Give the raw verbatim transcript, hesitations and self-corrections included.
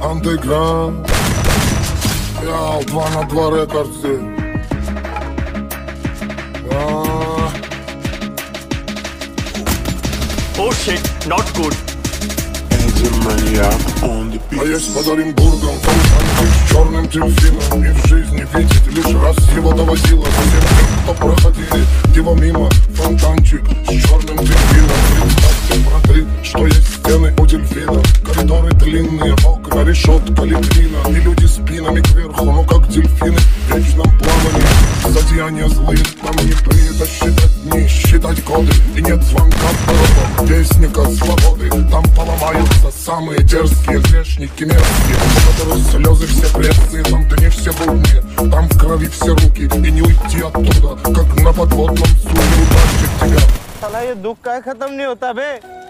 андеграунд. Я два на два рекордсы. Oh shit, not good. А есть под Оренбургом фонтанчик с черным дельфином. И в жизни видеть лишь раз его доводило. Всем тем, кто проходили его мимо. Фонтанчик с черным дельфином. Представьте, браты, что есть стены у дельфина. Коридоры длинные, окна, решетка, литвина. И люди спинами кверху, ну как дельфины в вечном плавании. Зодеяния злые, нам не принято считать дни, считать годы. И нет звонка в дорогу, вестника свободы. Там поломаются самые дерзкие грешники мерзкие, у которых слезы все пресные, там дни все будни, там в крови все руки. И не уйти оттуда, как на подводном судне, утащит тебя. साला ये दुख का खत्म नहीं होता बे।